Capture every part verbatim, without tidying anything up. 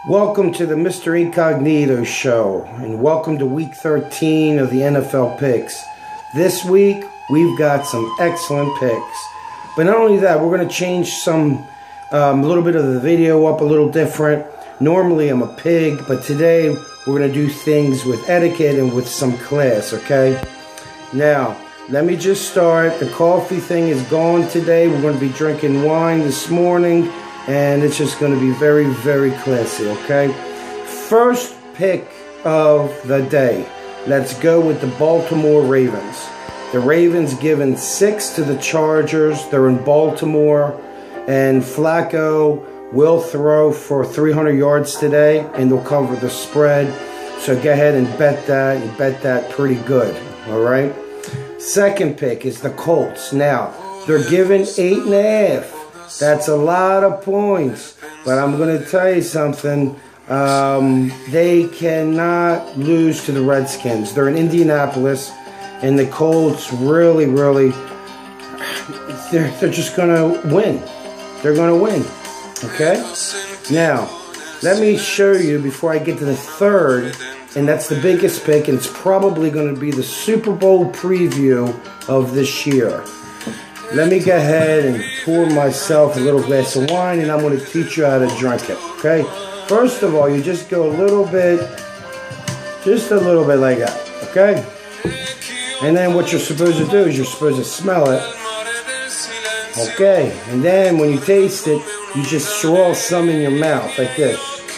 Welcome to the Mister Incognito show, and welcome to week thirteen of the N F L picks. This week, we've got some excellent picks. But not only that, we're going to change some, um, a little bit of the video up a little different. Normally, I'm a pig, but today, we're going to do things with etiquette and with some class, okay? Now, let me just start. The coffee thing is gone today. We're going to be drinking wine this morning. And it's just going to be very, very classy, okay? First pick of the day. Let's go with the Baltimore Ravens. The Ravens given six to the Chargers. They're in Baltimore. And Flacco will throw for three hundred yards today. And they'll cover the spread. So go ahead and bet that. And bet that pretty good, all right? Second pick is the Colts. Now, they're given eight and a half. That's a lot of points, but I'm going to tell you something. Um, they cannot lose to the Redskins. They're in Indianapolis, and the Colts really, really, they're, they're just going to win. They're going to win, okay? Now, let me show you before I get to the third, and that's the biggest pick, and it's probably going to be the Super Bowl preview of this year. Let me go ahead and pour myself a little glass of wine, and I'm going to teach you how to drink it, okay? First of all, you just go a little bit, just a little bit like that, okay? And then what you're supposed to do is you're supposed to smell it, okay? And then when you taste it, you just swirl some in your mouth like this.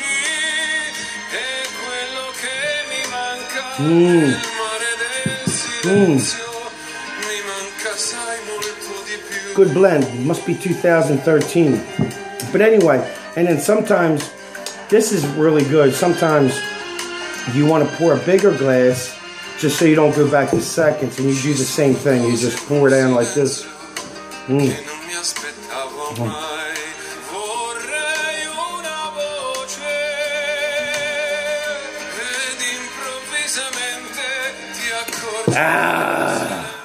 Mmm. Mmm. Good blend. It must be two thousand thirteen. But anyway, and then sometimes, this is really good. Sometimes you want to pour a bigger glass just so you don't go back to seconds, and you do the same thing. You just pour it down like this. Mm. Mm. Ah.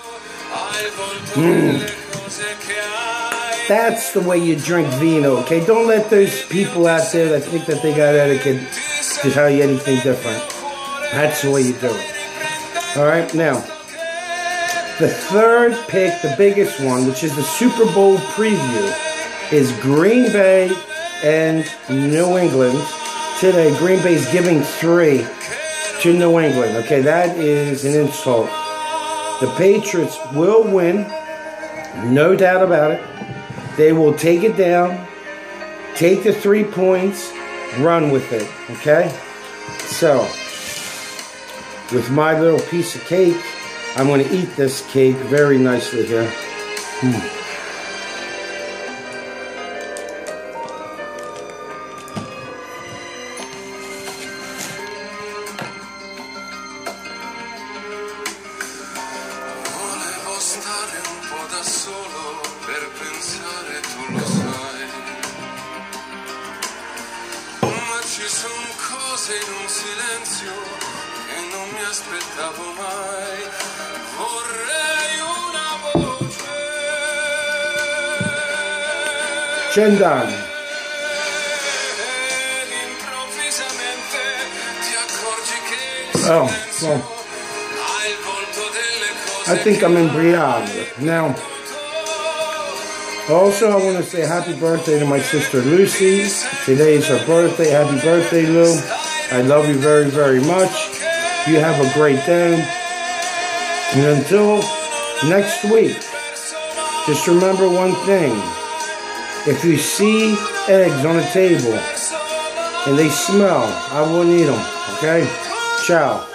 Mm. That's the way you drink vino, okay? Don't let those people out there that think that they got etiquette to tell you anything different. That's the way you do it. All right, now, the third pick, the biggest one, which is the Super Bowl preview, is Green Bay and New England. Today, Green Bay is giving three to New England. Okay, that is an insult. The Patriots will win, no doubt about it. They will take it down, take the three points, run with it, okay? So, with my little piece of cake, I'm going to eat this cake very nicely here. Mm. In un silenzio che non mi aspettavo mai, vorrei una voce. Shendan. Ed improvvisamente ti accorgi che il Oh, silenzio well, ha il volto delle cose. I think I'm in Brianna now. Also, I want to say happy birthday to my sister Lucy. Today is her birthday. Happy birthday, Lou. I love you very, very much. You have a great day. And until next week, just remember one thing. If you see eggs on a table and they smell, I wouldn't eat them, okay? Ciao.